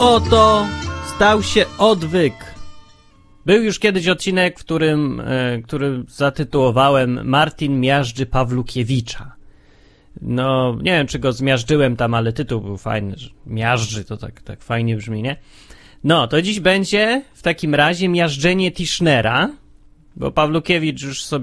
Oto stał się odwyk. Był już kiedyś odcinek, który zatytułowałem Martin miażdży Pawlukiewicza. No, nie wiem, czy go zmiażdżyłem tam, ale tytuł był fajny, że miażdży, to tak fajnie brzmi, nie? No, to dziś będzie w takim razie miażdżenie Tischnera, bo Pawlukiewicz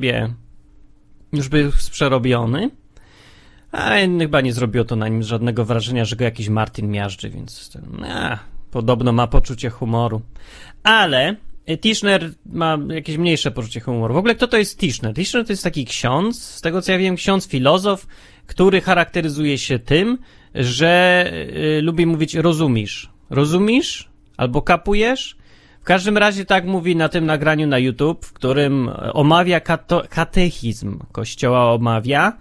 już był przerobiony, ale chyba nie zrobiło to na nim żadnego wrażenia, że go jakiś Martin miażdży, więc podobno ma poczucie humoru. Ale Tischner ma jakieś mniejsze poczucie humoru. W ogóle kto to jest Tischner? Tischner to jest taki ksiądz, z tego co ja wiem, ksiądz filozof, który charakteryzuje się tym, że lubi mówić rozumisz. Rozumisz? Albo kapujesz? W każdym razie tak mówi na tym nagraniu na YouTube, w którym omawia katechizm Kościoła omawia.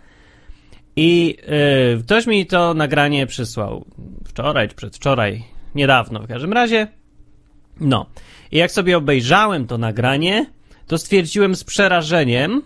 I ktoś mi to nagranie przysłał wczoraj czy przedwczoraj, niedawno w każdym razie. No. I jak sobie obejrzałem to nagranie, to stwierdziłem z przerażeniem,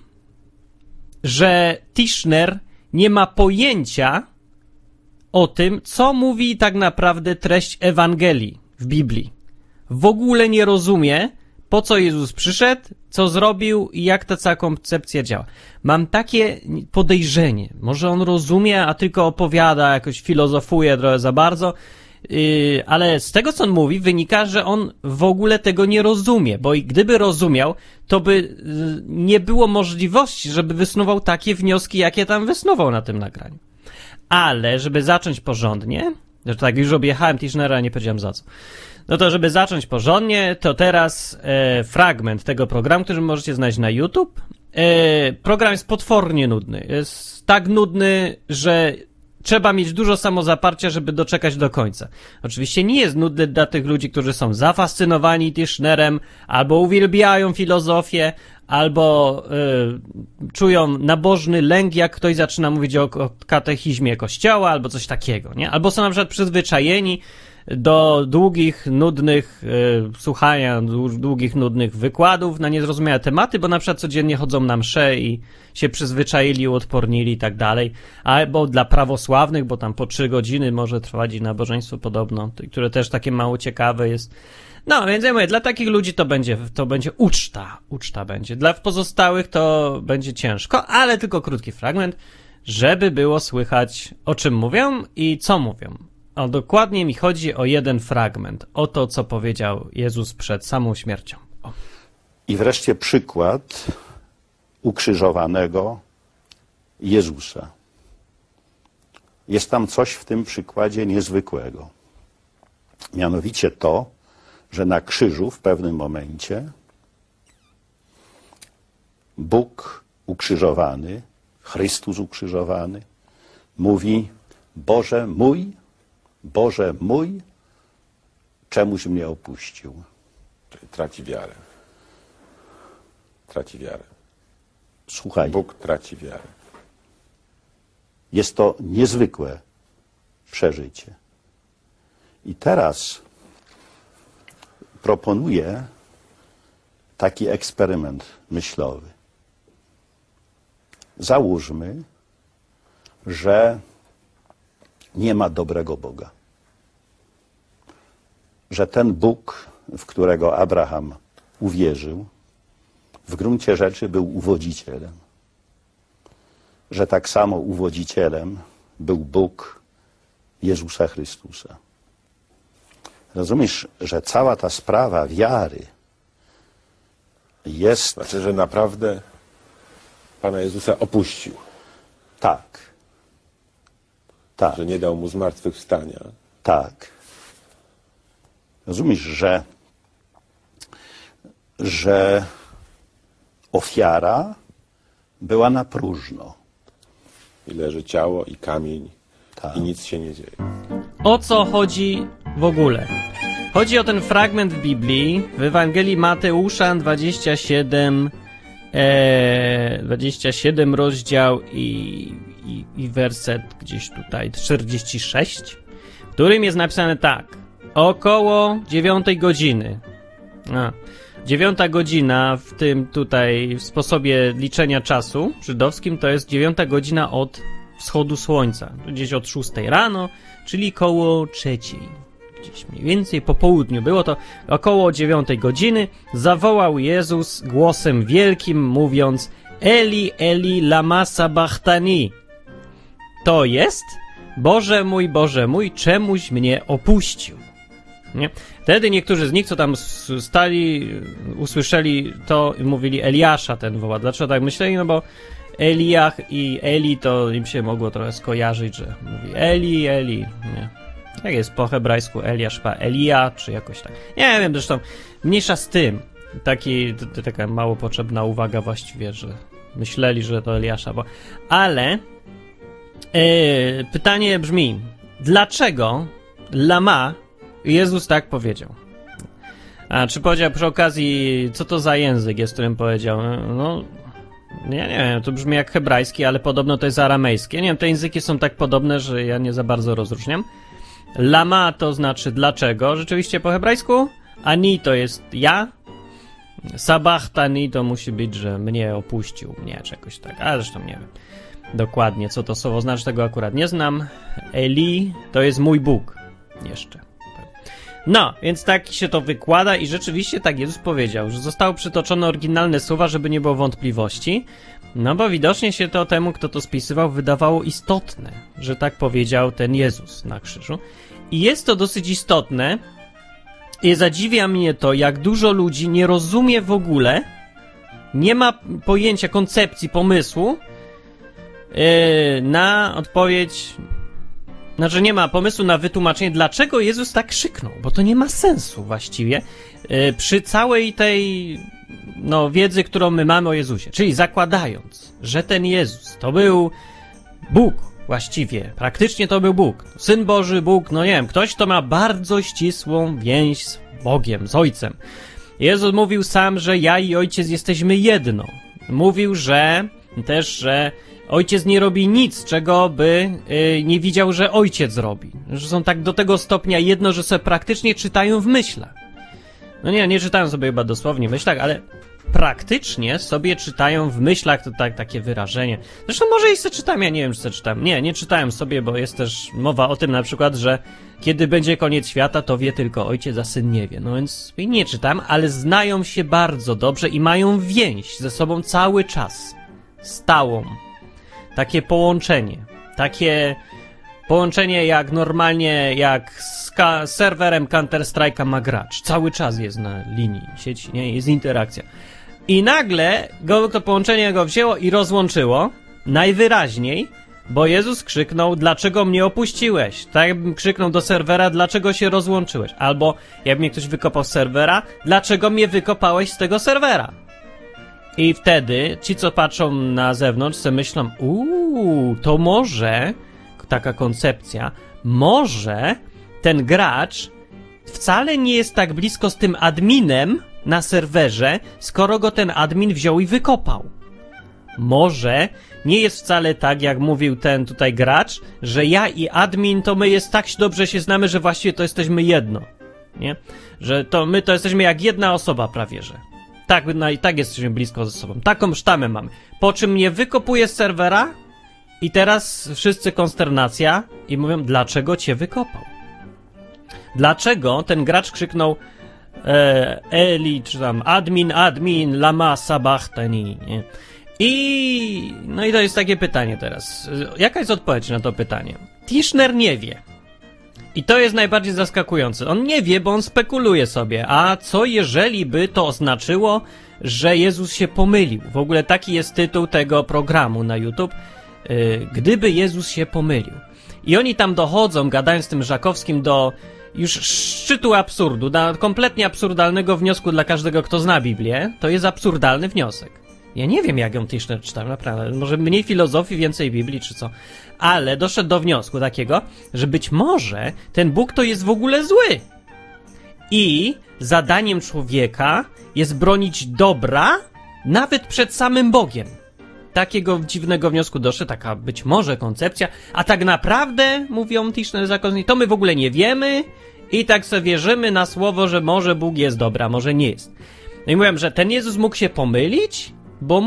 że Tischner nie ma pojęcia o tym, co mówi tak naprawdę treść Ewangelii w Biblii. W ogóle nie rozumie, po co Jezus przyszedł, co zrobił i jak ta cała koncepcja działa. Mam takie podejrzenie, może on rozumie, a tylko opowiada, jakoś filozofuje trochę za bardzo, ale z tego, co on mówi, wynika, że on w ogóle tego nie rozumie, bo gdyby rozumiał, to by nie było możliwości, żeby wysnuwał takie wnioski, jakie tam wysnuwał na tym nagraniu. Ale, żeby zacząć porządnie, że tak już objechałem Tischnera, nie powiedziałem za co. No to, żeby zacząć porządnie, to teraz fragment tego programu, który możecie znaleźć na YouTube. Program jest potwornie nudny. Jest tak nudny, że trzeba mieć dużo samozaparcia, żeby doczekać do końca. Oczywiście nie jest nudny dla tych ludzi, którzy są zafascynowani Tischnerem, albo uwielbiają filozofię, albo czują nabożny lęk, jak ktoś zaczyna mówić o katechizmie Kościoła, albo coś takiego, nie? Albo są na przykład przyzwyczajeni do długich, nudnych słuchania, długich, nudnych wykładów na niezrozumiałe tematy, bo na przykład codziennie chodzą na msze i się przyzwyczaili, uodpornili i tak dalej. Albo dla prawosławnych, bo tam po 3 godziny może trwać nabożeństwo podobno, które też takie mało ciekawe jest. No, więc ja mówię, dla takich ludzi to będzie uczta będzie. Dla pozostałych to będzie ciężko, ale tylko krótki fragment, żeby było słychać, o czym mówią i co mówią. A dokładnie mi chodzi o jeden fragment, o to, co powiedział Jezus przed samą śmiercią. O. I wreszcie przykład ukrzyżowanego Jezusa. Jest tam coś w tym przykładzie niezwykłego. Mianowicie to, że na krzyżu w pewnym momencie Bóg ukrzyżowany, Chrystus ukrzyżowany, mówi: Boże mój, czemuś mnie opuścił. Czyli traci wiarę. Traci wiarę. Słuchaj. Bóg traci wiarę. Jest to niezwykłe przeżycie. I teraz proponuję taki eksperyment myślowy. Załóżmy, że nie ma dobrego Boga. Że ten Bóg, w którego Abraham uwierzył, w gruncie rzeczy był uwodzicielem. Że tak samo uwodzicielem był Bóg Jezusa Chrystusa. Rozumiesz, że cała ta sprawa wiary jest... Znaczy, że naprawdę Pana Jezusa opuścił. Tak. Tak. Że nie dał mu zmartwychwstania. Tak. Rozumiesz, że ofiara była na próżno. I leży ciało, i kamień, tak. I nic się nie dzieje. O co chodzi w ogóle? Chodzi o ten fragment w Biblii, w Ewangelii Mateusza 27 rozdział i werset gdzieś tutaj 46, w którym jest napisane tak: około 9 godziny. 9 godzina w tym tutaj w sposobie liczenia czasu żydowskim to jest 9 godzina od wschodu słońca, gdzieś od 6 rano, czyli koło 3. gdzieś mniej więcej po południu, było to około 9 godziny, zawołał Jezus głosem wielkim, mówiąc: Eli, Eli, lama sabachthani. To jest: Boże mój, czemuś mnie opuścił. Nie? Wtedy niektórzy z nich, co tam stali, usłyszeli to i mówili: Eliasza ten woła. Dlaczego tak myśleli? No bo Eliach i Eli to im się mogło trochę skojarzyć, że mówi Eli, Eli. Nie. Jak jest po hebrajsku Eliasz, chyba Elia, czy jakoś tak. Nie wiem, zresztą mniejsza z tym. Taka mało potrzebna uwaga właściwie, że myśleli, że to Eliasza. Ale pytanie brzmi: dlaczego lama Jezus tak powiedział? A czy powiedział przy okazji, co to za język jest, którym powiedział? No, nie wiem, to brzmi jak hebrajski, ale podobno to jest aramejskie. Nie wiem, te języki są tak podobne, że ja nie za bardzo rozróżniam. Lama to znaczy dlaczego, rzeczywiście po hebrajsku. Ani to jest ja. Sabachthani to musi być, że mnie opuścił, mnie, czegoś tak, ale zresztą nie wiem dokładnie, co to słowo znaczy, tego akurat nie znam. Eli to jest mój Bóg jeszcze. No, więc tak się to wykłada i rzeczywiście tak Jezus powiedział, że zostały przytoczone oryginalne słowa, żeby nie było wątpliwości, no bo widocznie się to temu, kto to spisywał, wydawało istotne, że tak powiedział ten Jezus na krzyżu. I jest to dosyć istotne i zadziwia mnie to, jak dużo ludzi nie rozumie w ogóle, nie ma pojęcia, koncepcji, pomysłu na odpowiedź. Znaczy nie ma pomysłu na wytłumaczenie, dlaczego Jezus tak krzyknął, bo to nie ma sensu właściwie przy całej tej wiedzy, którą my mamy o Jezusie. Czyli zakładając, że ten Jezus to był Bóg właściwie, praktycznie to był Bóg, Syn Boży, Bóg, nie wiem, ktoś, kto ma bardzo ścisłą więź z Bogiem, z Ojcem. Jezus mówił sam, że ja i Ojciec jesteśmy jedno. Mówił, że Ojciec nie robi nic, czego by nie widział, że Ojciec robi. Że są tak do tego stopnia jedno, że sobie praktycznie czytają w myślach. No nie czytają sobie chyba dosłownie w myślach, ale praktycznie sobie czytają w myślach, to takie wyrażenie. Zresztą może i sobie czytałem, ja nie wiem, czy sobie czytałem. Nie czytałem sobie, bo jest też mowa o tym na przykład, że kiedy będzie koniec świata, to wie tylko Ojciec, a Syn nie wie. No więc nie czytam, ale znają się bardzo dobrze i mają więź ze sobą cały czas. Stałą. Takie połączenie jak normalnie, jak z serwerem Counter-Strike'a ma gracz. Cały czas jest na linii sieci, nie? Jest interakcja. I nagle to połączenie go wzięło i rozłączyło, najwyraźniej, bo Jezus krzyknął: dlaczego mnie opuściłeś? Tak jakbym krzyknął do serwera: dlaczego się rozłączyłeś? Albo jakby mnie ktoś wykopał z serwera: dlaczego mnie wykopałeś z tego serwera? I wtedy ci, co patrzą na zewnątrz, sobie myślą: to może, taka koncepcja, może ten gracz wcale nie jest tak blisko z tym adminem na serwerze, skoro go ten admin wziął i wykopał. Może nie jest wcale tak, jak mówił ten tutaj gracz, że ja i admin to my tak dobrze się znamy, że właściwie to jesteśmy jedno. Nie? Że to my to jesteśmy jak jedna osoba prawie, że. Tak jesteśmy blisko ze sobą. Taką sztamę mamy. Po czym mnie wykopuje z serwera i teraz wszyscy konsternacja i mówią: dlaczego cię wykopał? Dlaczego ten gracz krzyknął Eli, czy tam admin, lama sabachthani, nie? I to jest takie pytanie teraz. Jaka jest odpowiedź na to pytanie? Tischner nie wie. I to jest najbardziej zaskakujące. On nie wie, bo on spekuluje sobie. A co jeżeli by to oznaczyło, że Jezus się pomylił? W ogóle taki jest tytuł tego programu na YouTube. Gdyby Jezus się pomylił. I oni tam dochodzą, gadając z tym Żakowskim, do już szczytu absurdu, do kompletnie absurdalnego wniosku dla każdego, kto zna Biblię. To jest absurdalny wniosek. Ja nie wiem, jak ją Tischner czytał, naprawdę. Może mniej filozofii, więcej Biblii, czy co. Ale doszedł do wniosku takiego, że być może ten Bóg to jest w ogóle zły. I zadaniem człowieka jest bronić dobra nawet przed samym Bogiem. Takiego dziwnego wniosku doszedł, taka być może koncepcja. A tak naprawdę, mówią Tischner zakonni, to my w ogóle nie wiemy i tak sobie wierzymy na słowo, że może Bóg jest dobra, może nie jest. No i mówią, że ten Jezus mógł się pomylić, bo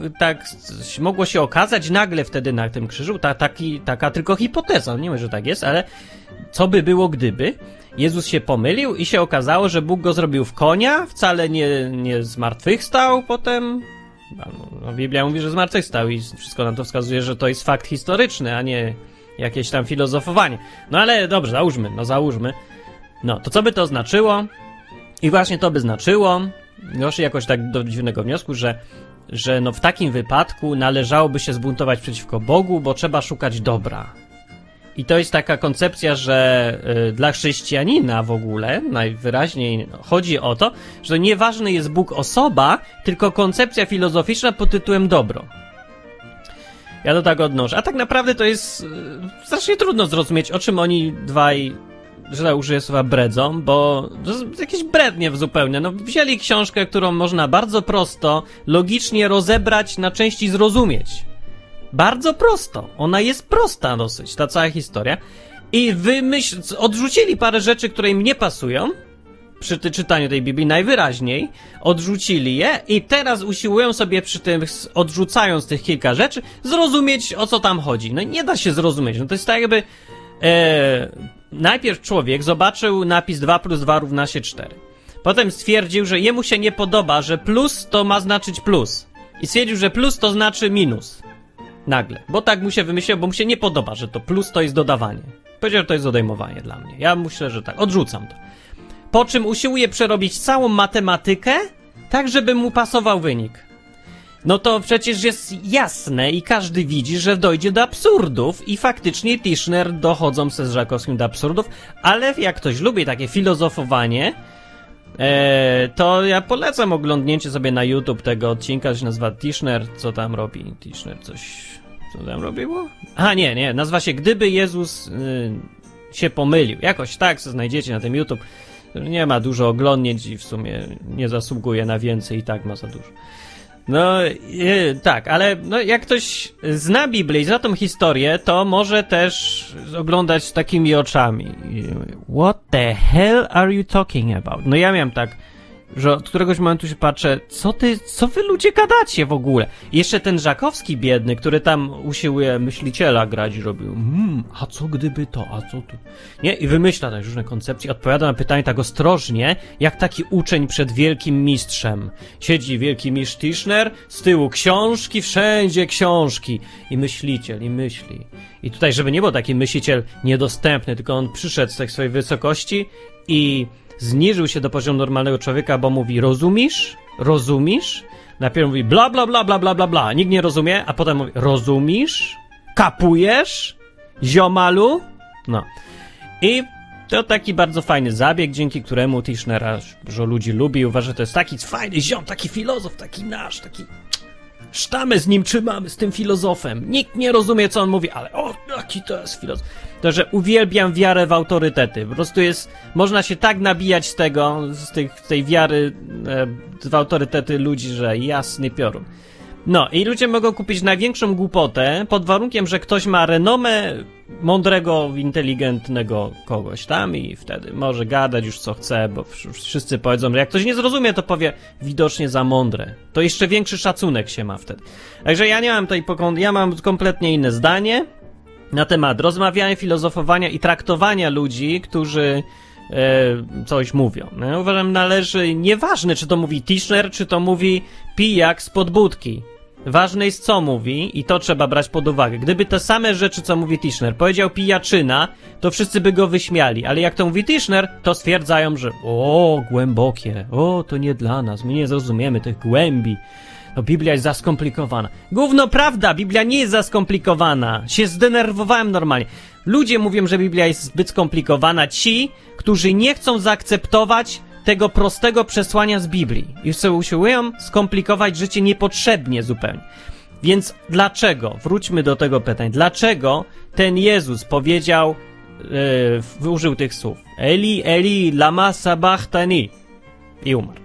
mogło się okazać nagle wtedy na tym krzyżu, taka tylko hipoteza, nie wiem, że tak jest, ale co by było gdyby? Jezus się pomylił i się okazało, że Bóg go zrobił w konia, wcale nie zmartwychwstał potem. No, Biblia mówi, że zmartwychwstał i wszystko na to wskazuje, że to jest fakt historyczny, a nie jakieś tam filozofowanie. No ale dobrze, załóżmy. No, to co by to znaczyło? I właśnie to by znaczyło, doszli jakoś tak do dziwnego wniosku, że no w takim wypadku należałoby się zbuntować przeciwko Bogu, bo trzeba szukać dobra. I to jest taka koncepcja, że dla chrześcijanina w ogóle najwyraźniej chodzi o to, że nieważny jest Bóg osoba, tylko koncepcja filozoficzna pod tytułem dobro. Ja to tak odnoszę. A tak naprawdę to jest strasznie trudno zrozumieć, o czym oni dwaj, że tak użyję słowa, bredzą, bo to jest jakieś brednie zupełnie. No, wzięli książkę, którą można bardzo prosto, logicznie rozebrać na części i zrozumieć. Bardzo prosto. Ona jest prosta dosyć, ta cała historia. I odrzucili parę rzeczy, które im nie pasują przy czytaniu tej Biblii, najwyraźniej odrzucili je i teraz usiłują sobie przy tym, odrzucając tych kilka rzeczy, zrozumieć, o co tam chodzi. No nie da się zrozumieć. No to jest tak jakby najpierw człowiek zobaczył napis 2 + 2 równa się 4. Potem stwierdził, że jemu się nie podoba, że plus to ma znaczyć plus. I stwierdził, że plus to znaczy minus. Nagle. Bo tak mu się wymyśliło, bo mu się nie podoba, że to plus to jest dodawanie. Powiedział, że to jest odejmowanie dla mnie. Ja myślę, że tak. Odrzucam to. Po czym usiłuje przerobić całą matematykę, tak żeby mu pasował wynik. No to przecież jest jasne i każdy widzi, że dojdzie do absurdów i faktycznie Tischner dochodzą z Żakowskim do absurdów, ale jak ktoś lubi takie filozofowanie, to ja polecam oglądnięcie sobie na YouTube tego odcinka, że się nazywa Tischner, co tam robi? Tischner coś... Co tam robiło? A nie, nazywa się Gdyby Jezus się pomylił. Jakoś tak, co znajdziecie na tym YouTube. Nie ma dużo oglądnięć i w sumie nie zasługuje na więcej i tak ma za dużo. No tak, ale no, jak ktoś zna Biblię i zna tą historię, to może też oglądać z takimi oczami. What the hell are you talking about? No ja miałem tak, że od któregoś momentu się patrzę, co wy ludzie gadacie w ogóle? I jeszcze ten Żakowski biedny, który tam usiłuje myśliciela grać i robił, a co gdyby to, a co tu? Nie? I wymyśla tak różne koncepcje, odpowiada na pytanie tak ostrożnie, jak taki uczeń przed wielkim mistrzem. Siedzi wielki mistrz Tischner, z tyłu książki, wszędzie książki. I myśliciel, i myśli. I tutaj, żeby nie był taki myśliciel niedostępny, tylko on przyszedł z tej swojej wysokości i zniżył się do poziomu normalnego człowieka, bo mówi, rozumisz? Rozumisz? Najpierw mówi bla bla bla bla bla bla bla. Nikt nie rozumie, a potem mówi, rozumisz? Kapujesz? Ziomalu? No. I to taki bardzo fajny zabieg, dzięki któremu Tischnera dużo ludzi lubi. Uważa, że to jest taki fajny ziom, taki filozof, taki nasz, taki... Sztamę z nim trzymamy, z tym filozofem. Nikt nie rozumie, co on mówi, ale jaki to jest filozof. To, że uwielbiam wiarę w autorytety. Po prostu jest, można się tak nabijać z tego, z tej wiary w autorytety ludzi, że jasny piorun. No i ludzie mogą kupić największą głupotę pod warunkiem, że ktoś ma renomę mądrego, inteligentnego kogoś tam i wtedy może gadać już co chce, bo wszyscy powiedzą, że jak ktoś nie zrozumie, to powie widocznie za mądre. To jeszcze większy szacunek się ma wtedy. Także ja nie mam ja mam kompletnie inne zdanie na temat rozmawiania, filozofowania i traktowania ludzi, którzy coś mówią. Ja uważam, należy, nieważne czy to mówi Tischner, czy to mówi pijak spod budki. Ważne jest co mówi i to trzeba brać pod uwagę. Gdyby te same rzeczy co mówi Tischner powiedział pijaczyna, to wszyscy by go wyśmiali, ale jak to mówi Tischner, to stwierdzają, że głębokie, to nie dla nas, my nie zrozumiemy tych głębi. No Biblia jest za skomplikowana. Gówno prawda, Biblia nie jest za skomplikowana. Się zdenerwowałem normalnie. Ludzie mówią, że Biblia jest zbyt skomplikowana. Ci, którzy nie chcą zaakceptować tego prostego przesłania z Biblii. I sobie usiłują skomplikować życie niepotrzebnie zupełnie. Więc dlaczego? Wróćmy do tego pytania. Dlaczego ten Jezus powiedział, użył tych słów Eli, Eli, lama sabachthani i umarł.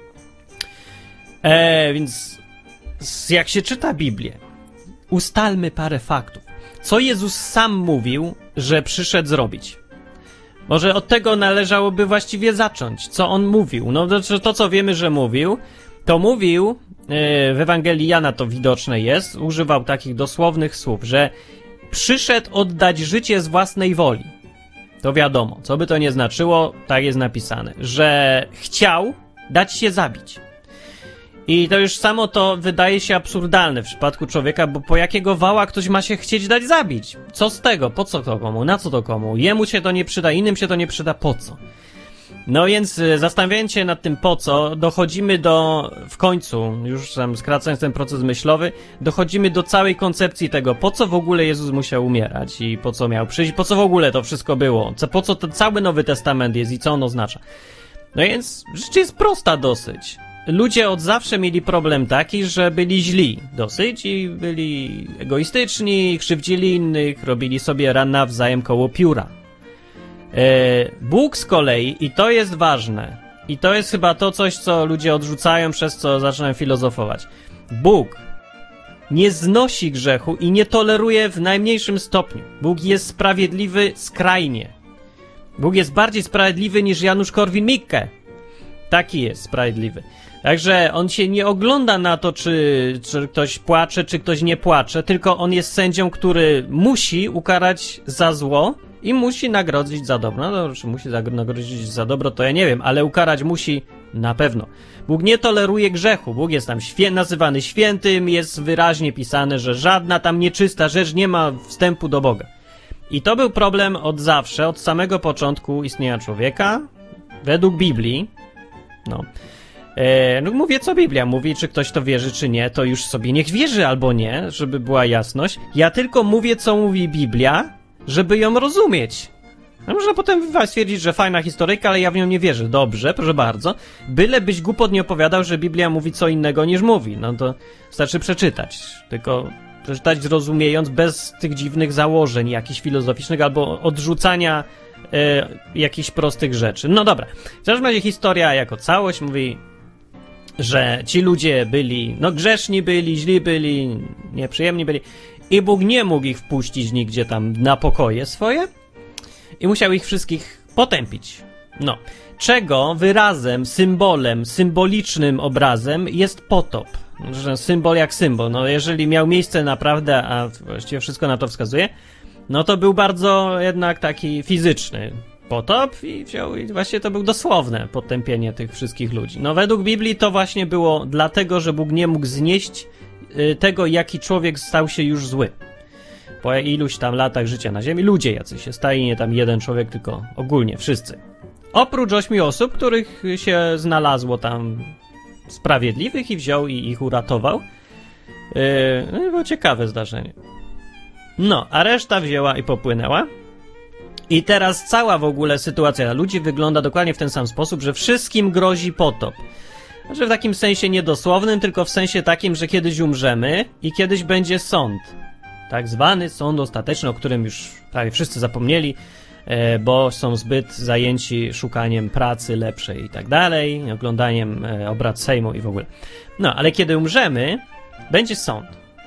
Więc jak się czyta Biblię, ustalmy parę faktów. Co Jezus sam mówił, że przyszedł zrobić? Może od tego należałoby właściwie zacząć. Co on mówił? No to co wiemy, że mówił, to mówił, w Ewangelii Jana to widoczne jest, używał takich dosłownych słów, że przyszedł oddać życie z własnej woli. to wiadomo, co by to nie znaczyło, tak jest napisane, że chciał dać się zabić. I to już samo to wydaje się absurdalne w przypadku człowieka, bo po jakiego wała ktoś ma się chcieć dać zabić? Co z tego? Po co to komu? Na co to komu? Jemu się to nie przyda, innym się to nie przyda, po co? No więc zastanawiając się nad tym po co, dochodzimy w końcu, już tam skracając ten proces myślowy, dochodzimy do całej koncepcji tego, po co w ogóle Jezus musiał umierać i po co miał przyjść, po co w ogóle to wszystko było, po co ten cały Nowy Testament jest i co on oznacza. No więc rzecz jest prosta dosyć. Ludzie od zawsze mieli problem taki, że byli źli dosyć i byli egoistyczni, krzywdzili innych, robili sobie ran nawzajem koło pióra. Bóg z kolei, i to jest ważne, i to jest chyba to coś, co ludzie odrzucają, przez co zaczynają filozofować. Bóg nie znosi grzechu i nie toleruje w najmniejszym stopniu. Bóg jest sprawiedliwy skrajnie. Bóg jest bardziej sprawiedliwy niż Janusz Korwin-Mikke. Taki jest sprawiedliwy. Także on się nie ogląda na to, czy ktoś płacze, czy ktoś nie płacze, tylko on jest sędzią, który musi ukarać za zło i musi nagrodzić za dobro. No, czy musi nagrodzić za dobro, to ja nie wiem, ale ukarać musi na pewno. Bóg nie toleruje grzechu. Bóg jest tam nazywany świętym, jest wyraźnie pisane, że żadna tam nieczysta rzecz nie ma wstępu do Boga. I to był problem od zawsze, od samego początku istnienia człowieka, według Biblii. No mówię, co Biblia mówi, czy ktoś to wierzy, czy nie, to już sobie niech wierzy albo nie, żeby była jasność. Ja tylko mówię, co mówi Biblia, żeby ją rozumieć. No można potem stwierdzić, że fajna historyjka, ale ja w nią nie wierzę. Dobrze, proszę bardzo. Bylebyś głupot nie opowiadał, że Biblia mówi co innego niż mówi. No to wystarczy przeczytać. Tylko przeczytać zrozumiejąc, bez tych dziwnych założeń jakichś filozoficznych albo odrzucania jakichś prostych rzeczy. No dobra. W każdym razie historia jako całość mówi, że ci ludzie byli, grzeszni byli, źli byli, nieprzyjemni byli i Bóg nie mógł ich wpuścić nigdzie tam na pokoje swoje i musiał ich wszystkich potępić. Czego wyrazem, symbolem, symbolicznym obrazem jest potop. Symbol jak symbol. Jeżeli miał miejsce naprawdę, a właściwie wszystko na to wskazuje, to był bardzo jednak taki fizyczny potop i właśnie to był dosłowne potępienie tych wszystkich ludzi. Według Biblii to właśnie było dlatego, że Bóg nie mógł znieść tego, jaki człowiek stał się już zły. Po iluś tam latach życia na ziemi, ludzie jacyś się stali, nie tam jeden człowiek, tylko ogólnie wszyscy. Oprócz 8 osób, których się znalazło tam sprawiedliwych i wziął i ich uratował. Było ciekawe zdarzenie. A reszta wzięła i popłynęła. I teraz cała w ogóle sytuacja ludzi wygląda dokładnie w ten sam sposób, że wszystkim grozi potop. Znaczy w takim sensie niedosłownym, tylko w sensie takim, że kiedyś umrzemy i kiedyś będzie sąd. Tak zwany sąd ostateczny, o którym już prawie wszyscy zapomnieli, bo są zbyt zajęci szukaniem pracy lepszej i tak dalej, oglądaniem obrad Sejmu i w ogóle. Ale kiedy umrzemy, będzie sąd.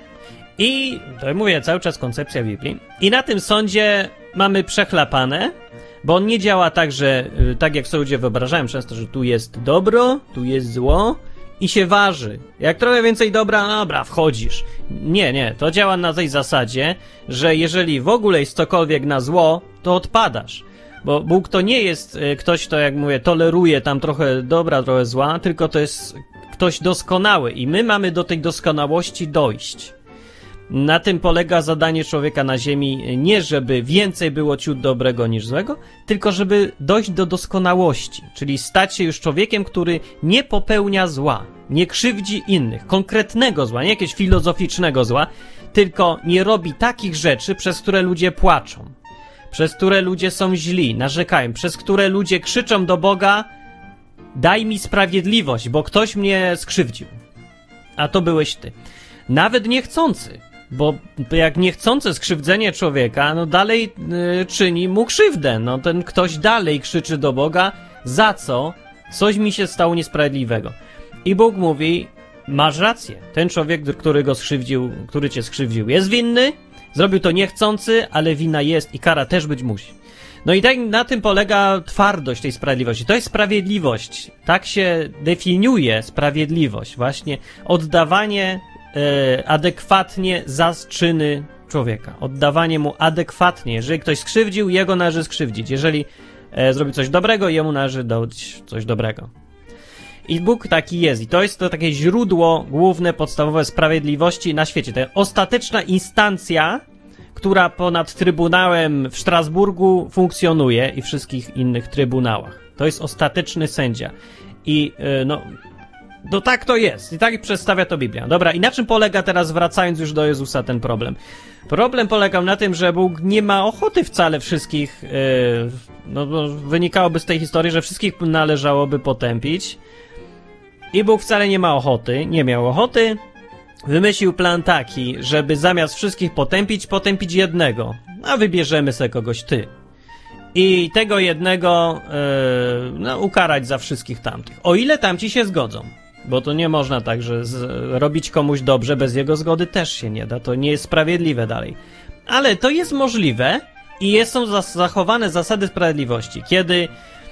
I to mówię cały czas koncepcja Biblii. I na tym sądzie mamy przechlapane, bo on nie działa tak, że tak jak sobie ludzie wyobrażają często, że tu jest dobro, tu jest zło i się waży. Jak trochę więcej dobra, wchodzisz. Nie, to działa na tej zasadzie, że jeżeli w ogóle jest cokolwiek na zło, to odpadasz. Bo Bóg to nie jest ktoś, kto, jak mówię, toleruje tam trochę dobra, trochę zła, tylko to jest ktoś doskonały i my mamy do tej doskonałości dojść. Na tym polega zadanie człowieka na ziemi, nie żeby więcej było ciut dobrego niż złego, tylko żeby dojść do doskonałości, czyli stać się już człowiekiem, który nie popełnia zła, nie krzywdzi innych, konkretnego zła, nie jakiegoś filozoficznego zła, tylko nie robi takich rzeczy, przez które ludzie płaczą, przez które ludzie są źli, narzekają, przez które ludzie krzyczą do Boga: daj mi sprawiedliwość, bo ktoś mnie skrzywdził. A to byłeś ty. Nawet niechcący. Bo jak niechcące skrzywdzenie człowieka, dalej czyni mu krzywdę. Ten ktoś dalej krzyczy do Boga: za co? Coś mi się stało niesprawiedliwego. I Bóg mówi: masz rację. Ten człowiek, który cię skrzywdził, jest winny. Zrobił to niechcący, ale wina jest i kara też być musi. I tak na tym polega twardość tej sprawiedliwości. To jest sprawiedliwość. Tak się definiuje sprawiedliwość. Właśnie oddawanie adekwatnie za czyny człowieka. Oddawanie mu adekwatnie. Jeżeli ktoś skrzywdził, jego należy skrzywdzić. Jeżeli zrobił coś dobrego, jemu należy dać coś dobrego. I Bóg taki jest. I to jest to takie źródło główne, podstawowe sprawiedliwości na świecie. To jest ostateczna instancja, która ponad Trybunałem w Strasburgu funkcjonuje i wszystkich innych trybunałach. To jest ostateczny sędzia. I no tak to jest. I tak przedstawia to Biblia. Dobra, i na czym polega teraz, wracając już do Jezusa, ten problem? Problem polegał na tym, że Bóg nie ma ochoty wcale wszystkich, bo wynikałoby z tej historii, że wszystkich należałoby potępić. I Bóg wcale nie ma ochoty, nie miał ochoty. Wymyślił plan taki, żeby zamiast wszystkich potępić jednego. A wybierzemy sobie kogoś ty. I tego jednego ukarać za wszystkich tamtych. O ile tamci się zgodzą. Bo to nie można tak, że robić komuś dobrze bez jego zgody też się nie da. To nie jest sprawiedliwe dalej. Ale to jest możliwe i są zachowane zasady sprawiedliwości. Kiedy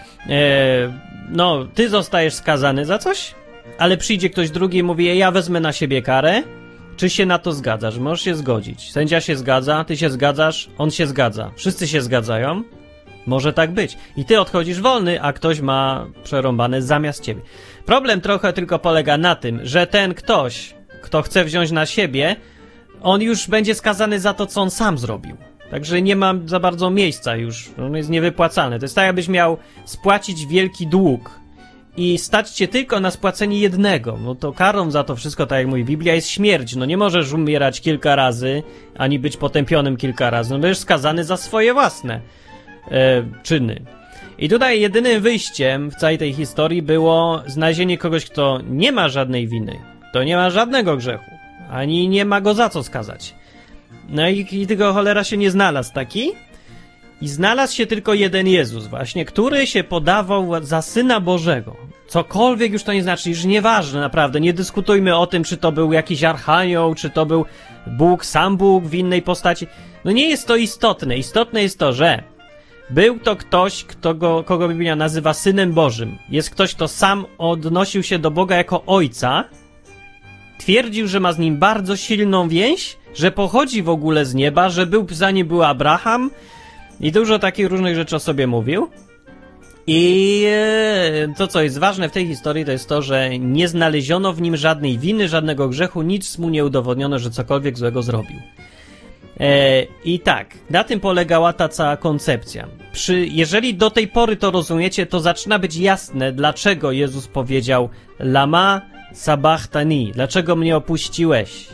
ty zostajesz skazany za coś, ale przyjdzie ktoś drugi i mówi, ja wezmę na siebie karę, czy się na to zgadzasz? Możesz się zgodzić. Sędzia się zgadza, ty się zgadzasz, on się zgadza. Wszyscy się zgadzają. Może tak być. I ty odchodzisz wolny, a ktoś ma przerąbane zamiast ciebie. Problem trochę tylko polega na tym, że ten ktoś, kto chce wziąć na siebie, on już będzie skazany za to, co on sam zrobił. Także nie ma za bardzo miejsca już. On jest niewypłacalny. To jest tak, jakbyś miał spłacić wielki dług i stać cię tylko na spłacenie jednego. No to karą za to wszystko, tak jak mówi Biblia, jest śmierć. No nie możesz umierać kilka razy, ani być potępionym kilka razy. No będziesz skazany za swoje własne czyny. I tutaj jedynym wyjściem w całej tej historii było znalezienie kogoś, kto nie ma żadnej winy, kto nie ma żadnego grzechu, ani nie ma go za co skazać. No i tylko cholera się nie znalazł taki. I znalazł się tylko jeden Jezus właśnie, który się podawał za Syna Bożego. Cokolwiek już to nie znaczy, już nieważne naprawdę, nie dyskutujmy o tym, czy to był jakiś archanioł, czy to był Bóg, sam Bóg w innej postaci. No nie jest to istotne. Istotne jest to, że był to ktoś, kogo Biblia nazywa Synem Bożym. Jest ktoś, kto sam odnosił się do Boga jako Ojca, twierdził, że ma z Nim bardzo silną więź, że pochodzi w ogóle z nieba, że za nim był Abraham i dużo takich różnych rzeczy o sobie mówił. I to, co jest ważne w tej historii, to jest to, że nie znaleziono w nim żadnej winy, żadnego grzechu, nic mu nie udowodniono, że cokolwiek złego zrobił. I tak, na tym polegała ta cała koncepcja. Jeżeli do tej pory to rozumiecie, to zaczyna być jasne, dlaczego Jezus powiedział Lama sabachthani, dlaczego mnie opuściłeś.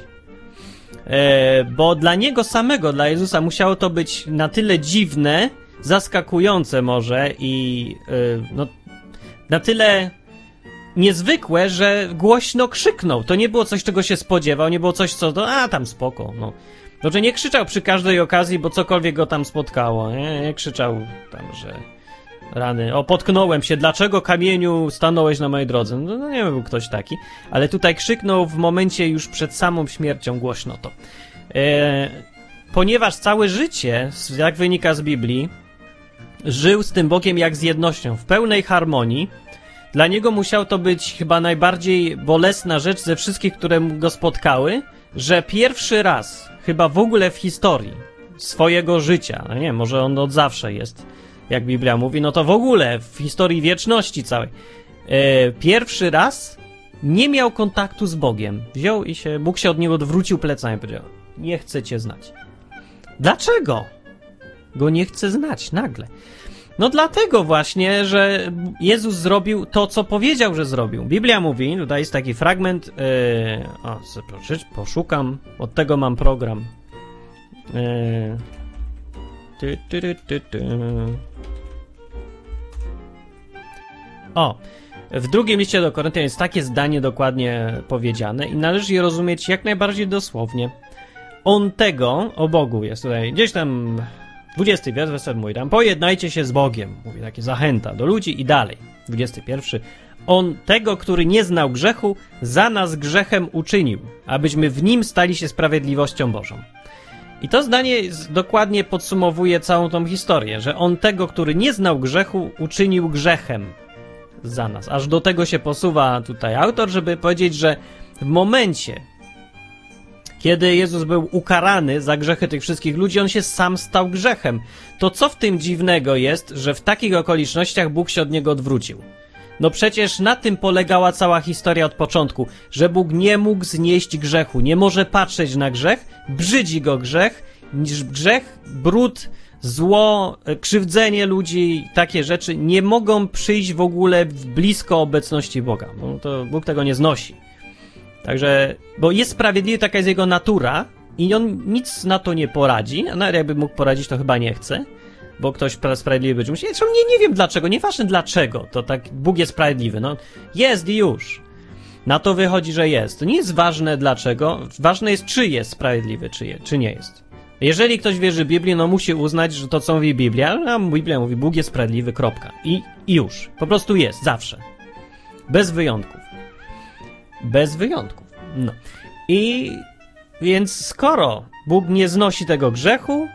Bo dla Niego samego, dla Jezusa musiało to być na tyle dziwne, zaskakujące może i na tyle niezwykłe, że głośno krzyknął. To nie było coś, czego się spodziewał, nie było coś, co tam spoko, no. Znaczy nie krzyczał przy każdej okazji, bo cokolwiek go tam spotkało, nie krzyczał tam, że rany, potknąłem się, dlaczego kamieniu stanąłeś na mojej drodze? No nie był ktoś taki, ale tutaj krzyknął w momencie już przed samą śmiercią głośno to. Ponieważ całe życie, jak wynika z Biblii, żył z tym Bogiem jak z jednością, w pełnej harmonii. Dla niego musiał to być chyba najbardziej bolesna rzecz ze wszystkich, które go spotkały, że pierwszy raz chyba w ogóle w historii swojego życia, no nie, może on od zawsze jest, jak Biblia mówi, no to w ogóle w historii wieczności całej, pierwszy raz nie miał kontaktu z Bogiem. Wziął i Bóg się od niego odwrócił plecami i powiedział, nie chcę cię znać. Dlaczego go nie chce znać nagle? No dlatego właśnie, że Jezus zrobił to, co powiedział, że zrobił. Biblia mówi, tutaj jest taki fragment, poszukam, od tego mam program. W drugim liście do Koryntian jest takie zdanie dokładnie powiedziane i należy je rozumieć jak najbardziej dosłownie. On tego, o Bogu jest tutaj, gdzieś tam 20 wiersz, werset mój tam, pojednajcie się z Bogiem, mówi takie zachęta do ludzi i dalej. 21. On tego, który nie znał grzechu, za nas grzechem uczynił, abyśmy w nim stali się sprawiedliwością Bożą. I to zdanie dokładnie podsumowuje całą tą historię, że on tego, który nie znał grzechu, uczynił grzechem za nas. Aż do tego się posuwa tutaj autor, żeby powiedzieć, że w momencie, Kiedy Jezus był ukarany za grzechy tych wszystkich ludzi, on się sam stał grzechem. To co w tym dziwnego jest, że w takich okolicznościach Bóg się od niego odwrócił? No przecież na tym polegała cała historia od początku, że Bóg nie mógł znieść grzechu, nie może patrzeć na grzech, brzydzi go grzech, brud, zło, krzywdzenie ludzi, takie rzeczy nie mogą przyjść w ogóle blisko obecności Boga. No to Bóg tego nie znosi. Także, bo jest sprawiedliwy, taka jest jego natura i on nic na to nie poradzi, a nawet jakby mógł poradzić, to chyba nie chce, bo ktoś sprawiedliwy być musi. Zresztą nie wiem dlaczego, nieważne dlaczego, to tak Bóg jest sprawiedliwy, no jest i już. Na to wychodzi, że jest. To nie jest ważne dlaczego, ważne jest czy jest sprawiedliwy, czy nie jest. Jeżeli ktoś wierzy w Biblię, no musi uznać, że to co mówi Biblia, a Biblia mówi Bóg jest sprawiedliwy, kropka. I już. Po prostu jest, zawsze. Bez wyjątków. Bez wyjątków. No. I więc skoro Bóg nie znosi tego grzechu,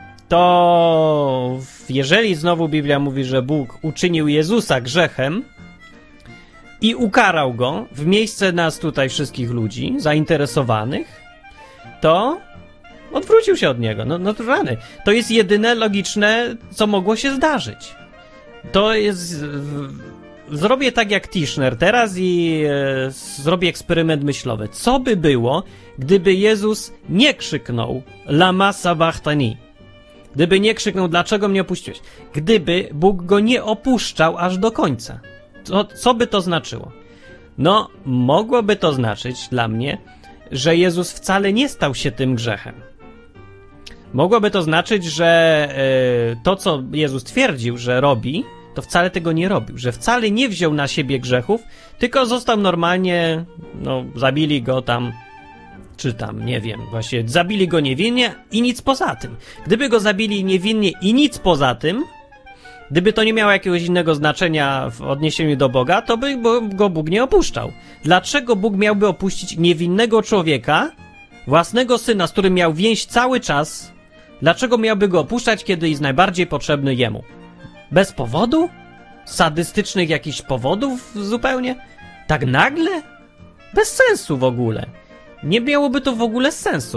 to jeżeli znowu Biblia mówi, że Bóg uczynił Jezusa grzechem i ukarał go w miejsce nas tutaj wszystkich ludzi zainteresowanych, to odwrócił się od niego. No naturalnie. To jest jedyne logiczne, co mogło się zdarzyć. To jest... Zrobię tak jak Tischner teraz i zrobię eksperyment myślowy. Co by było, gdyby Jezus nie krzyknął Lama sabachthani? Gdyby nie krzyknął, dlaczego mnie opuściłeś? Gdyby Bóg go nie opuszczał aż do końca. Co by to znaczyło? No, mogłoby to znaczyć dla mnie, że Jezus wcale nie stał się tym grzechem. Mogłoby to znaczyć, że to, co Jezus twierdził, że robi, to wcale tego nie robił, że wcale nie wziął na siebie grzechów, tylko został normalnie, no, zabili go tam, czy tam, nie wiem, właśnie, zabili go niewinnie i nic poza tym. Gdyby go zabili niewinnie i nic poza tym, gdyby to nie miało jakiegoś innego znaczenia w odniesieniu do Boga, to by go Bóg nie opuszczał. Dlaczego Bóg miałby opuścić niewinnego człowieka, własnego syna, z którym miał więź cały czas? Dlaczego miałby go opuszczać, kiedy jest najbardziej potrzebny jemu? Bez powodu? Sadystycznych jakichś powodów zupełnie? Tak nagle? Bez sensu w ogóle. Nie miałoby to w ogóle sensu.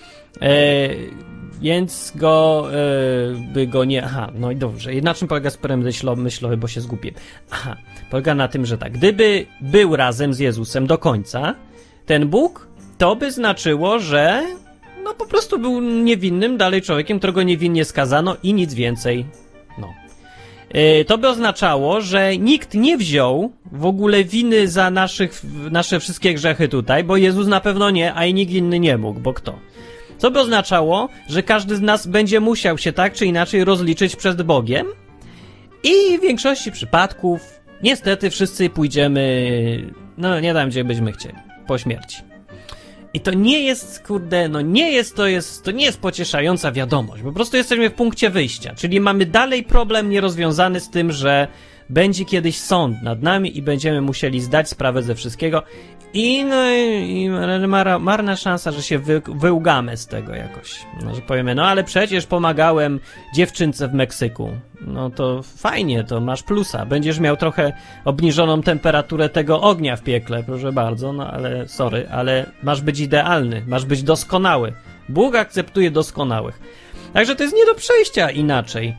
Więc by go nie... Aha, no i dobrze. Na czym polega eksperyment myślowy, bo się zgubiłem. Aha, polega na tym, że tak. Gdyby był razem z Jezusem do końca, ten Bóg, to by znaczyło, że no po prostu był niewinnym dalej człowiekiem, którego niewinnie skazano i nic więcej. No. To by oznaczało, że nikt nie wziął w ogóle winy za nasze wszystkie grzechy tutaj, bo Jezus na pewno nie, a i nikt inny nie mógł, bo kto? Co by oznaczało, że każdy z nas będzie musiał się tak czy inaczej rozliczyć przed Bogiem i w większości przypadków niestety wszyscy pójdziemy, no nie tam, gdzie byśmy chcieli, po śmierci. I to nie jest, kurde, no nie jest, to nie jest pocieszająca wiadomość. Po prostu jesteśmy w punkcie wyjścia, czyli mamy dalej problem nierozwiązany z tym, że będzie kiedyś sąd nad nami i będziemy musieli zdać sprawę ze wszystkiego i marna szansa, że się wyłgamy z tego jakoś. No, że powiemy, no ale przecież pomagałem dziewczynce w Meksyku. No to fajnie, to masz plusa. Będziesz miał trochę obniżoną temperaturę tego ognia w piekle, proszę bardzo, no ale sorry, ale masz być idealny, masz być doskonały. Bóg akceptuje doskonałych. Także to jest nie do przejścia inaczej.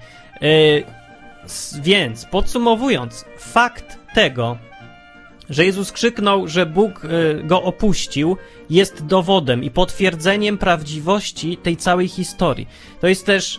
Więc podsumowując, fakt tego, że Jezus krzyknął, że Bóg go opuścił, jest dowodem i potwierdzeniem prawdziwości tej całej historii. To jest też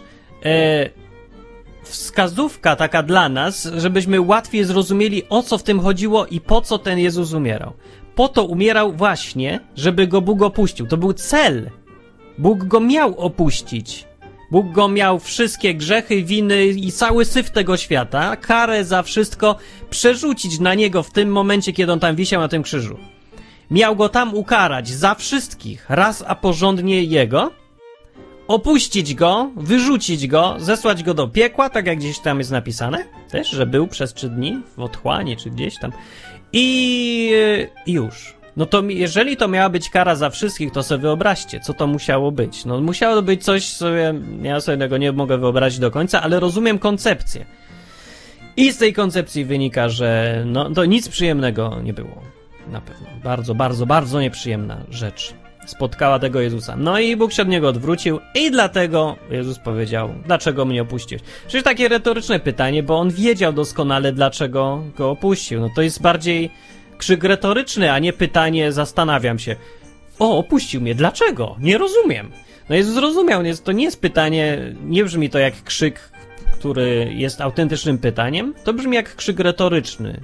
wskazówka taka dla nas, żebyśmy łatwiej zrozumieli, o co w tym chodziło i po co ten Jezus umierał. Po to umierał właśnie, żeby go Bóg opuścił. To był cel. Bóg go miał opuścić. Bóg go miał wszystkie grzechy, winy i cały syf tego świata, karę za wszystko przerzucić na niego w tym momencie, kiedy on tam wisiał na tym krzyżu. Miał go tam ukarać za wszystkich, raz a porządnie jego, opuścić go, wyrzucić go, zesłać go do piekła, tak jak gdzieś tam jest napisane, też, że był przez 3 dni w otchłani, czy gdzieś tam. I już. No to jeżeli to miała być kara za wszystkich, to sobie wyobraźcie, co to musiało być. No musiało być coś, ja sobie tego nie mogę wyobrazić do końca, ale rozumiem koncepcję. I z tej koncepcji wynika, że no to nic przyjemnego nie było. Na pewno. Bardzo, bardzo, bardzo nieprzyjemna rzecz. spotkała tego Jezusa. No i Bóg się od niego odwrócił i dlatego Jezus powiedział, dlaczego mnie opuściłeś? Przecież takie retoryczne pytanie, bo on wiedział doskonale, dlaczego go opuścił. No to jest bardziej krzyk retoryczny, a nie pytanie, zastanawiam się. O, opuścił mnie, dlaczego? Nie rozumiem. No Jezus zrozumiał, to nie jest pytanie, nie brzmi to jak krzyk, który jest autentycznym pytaniem, to brzmi jak krzyk retoryczny.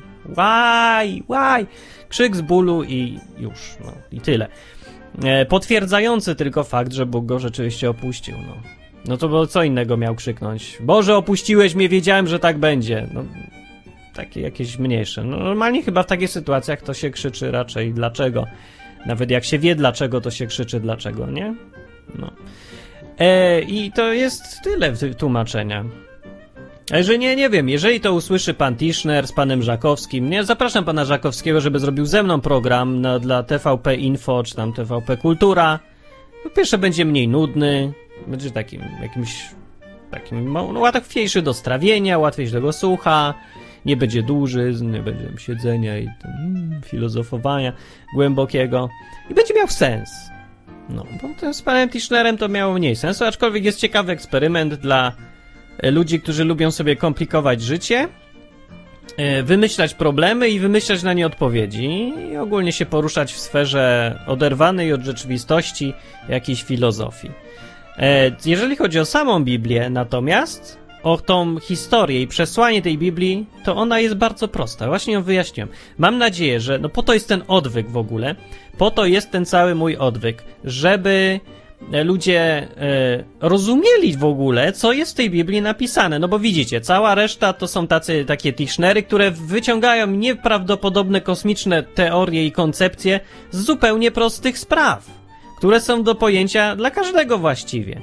Why? Krzyk z bólu i już, no i tyle. Potwierdzający tylko fakt, że Bóg go rzeczywiście opuścił, no. No to bo co innego miał krzyknąć? Boże, opuściłeś mnie, wiedziałem, że tak będzie. No, takie jakieś mniejsze. No, normalnie chyba w takich sytuacjach to się krzyczy raczej dlaczego. Nawet jak się wie dlaczego, to się krzyczy dlaczego, nie? No. I to jest tyle tłumaczenia. A jeżeli nie wiem, jeżeli to usłyszy pan Tischner z panem Żakowskim, nie, zapraszam pana Żakowskiego, żeby zrobił ze mną program dla TVP Info, czy tam TVP Kultura. Po pierwsze będzie mniej nudny, będzie jakimś łatwiejszy do strawienia, łatwiejszy do go słucha, nie będzie duży, nie będzie siedzenia i filozofowania głębokiego i będzie miał sens. No, bo z panem Tischnerem to miało mniej sensu, aczkolwiek jest ciekawy eksperyment dla ludzi, którzy lubią sobie komplikować życie, wymyślać problemy i wymyślać na nie odpowiedzi i ogólnie się poruszać w sferze oderwanej od rzeczywistości jakiejś filozofii. Jeżeli chodzi o samą Biblię natomiast, o tą historię i przesłanie tej Biblii, to ona jest bardzo prosta. Właśnie ją wyjaśniłem. Mam nadzieję, że po to jest ten odwyk w ogóle, po to jest ten cały mój odwyk, żeby ludzie rozumieli w ogóle, co jest w tej Biblii napisane. No bo widzicie, cała reszta to są takie Tischnery, które wyciągają nieprawdopodobne kosmiczne teorie i koncepcje z zupełnie prostych spraw, które są do pojęcia dla każdego właściwie.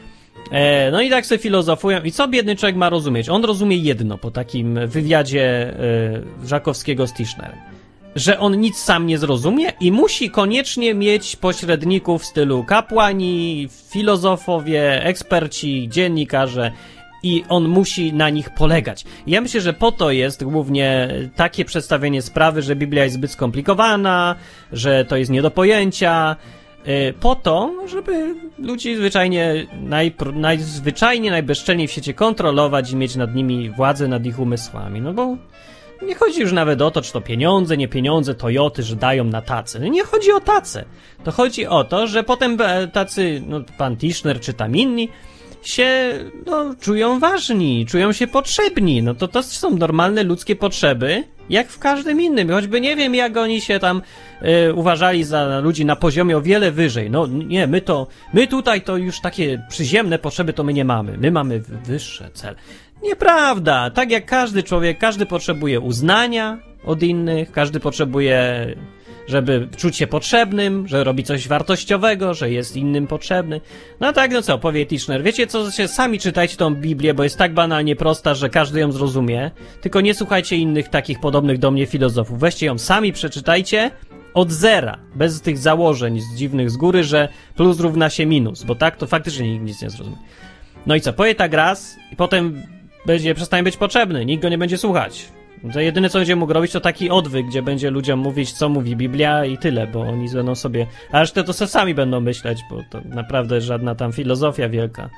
No i tak sobie filozofują. I co biedny człowiek ma rozumieć? On rozumie jedno po takim wywiadzie Żakowskiego z Tischnerem. Że on nic sam nie zrozumie i musi koniecznie mieć pośredników w stylu kapłani, filozofowie, eksperci, dziennikarze i on musi na nich polegać. I ja myślę, że po to jest głównie takie przedstawienie sprawy, że Biblia jest zbyt skomplikowana, że to jest nie do pojęcia, po to, żeby ludzi najzwyczajniej, najbezczelniej w świecie kontrolować i mieć nad nimi władzę, nad ich umysłami. No bo nie chodzi już nawet o to, czy to pieniądze, nie pieniądze, Toyoty, że dają na tace. No nie chodzi o tace. To chodzi o to, że potem tacy, pan Tischner czy tam inni się, czują ważni, czują się potrzebni. No to są normalne ludzkie potrzeby, jak w każdym innym. Choćby nie wiem, jak oni się tam uważali za ludzi na poziomie o wiele wyżej. No nie, my tutaj to już takie przyziemne potrzeby to my nie mamy. My mamy wyższe cele. Nieprawda. Tak jak każdy człowiek, każdy potrzebuje uznania od innych, każdy potrzebuje, żeby czuć się potrzebnym, że robi coś wartościowego, że jest innym potrzebny. No tak, no co, powie Tischner. Wiecie co, sami czytajcie tą Biblię, bo jest tak banalnie prosta, że każdy ją zrozumie. Tylko nie słuchajcie innych takich podobnych do mnie filozofów. Weźcie ją sami, przeczytajcie od zera, bez tych założeń dziwnych z góry, że plus równa się minus, bo tak to faktycznie nikt nic nie zrozumie. No i co, powie tak raz i potem przestanie być potrzebny, nikt go nie będzie słuchać. To jedyne, co będzie mógł robić, to taki odwyk, gdzie będzie ludziom mówić, co mówi Biblia i tyle, bo oni będą sobie... A resztę to sobie sami będą myśleć, bo to naprawdę żadna tam filozofia wielka.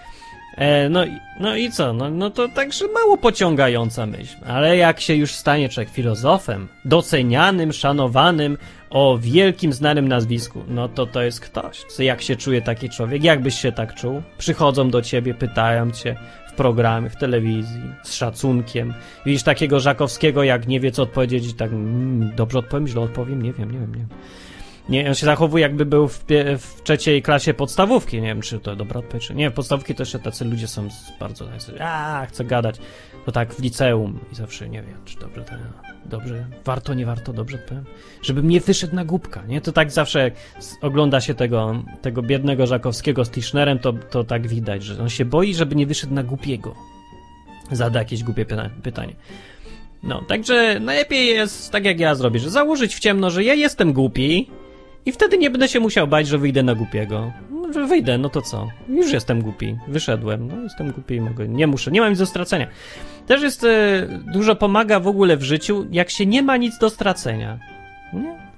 No i co? No to także mało pociągająca myśl. Ale jak się już stanie człowiek filozofem, docenianym, szanowanym, o wielkim, znanym nazwisku, no to jest ktoś. Jak się czuje taki człowiek? Jak byś się tak czuł? Przychodzą do ciebie, pytają cię w programie, w telewizji, z szacunkiem. Widzisz takiego Żakowskiego, jak nie wie, co odpowiedzieć i tak, dobrze odpowiem, źle odpowiem, nie wiem. Nie, on się zachowuje, jakby był w trzeciej klasie podstawówki. Nie wiem, czy to dobra odpowiedź, czy nie. W podstawówki to jeszcze tacy ludzie są bardzo... chcę gadać. To tak w liceum i zawsze nie wiem, czy dobrze, warto, nie warto, dobrze odpowiem. Żebym nie wyszedł na głupka, nie? To tak zawsze jak ogląda się tego biednego Żakowskiego z Tischnerem, to tak widać, że on się boi, żeby nie wyszedł na głupiego. Zada jakieś głupie pytanie. No, także najlepiej jest, tak jak ja zrobię, że założyć w ciemno, że ja jestem głupi i wtedy nie będę się musiał bać, że wyjdę na głupiego. No, że wyjdę, no to co? Już jestem głupi, wyszedłem, jestem głupi i nie mam nic do stracenia. Też jest, dużo pomaga w ogóle w życiu, jak się nie ma nic do stracenia. Nie?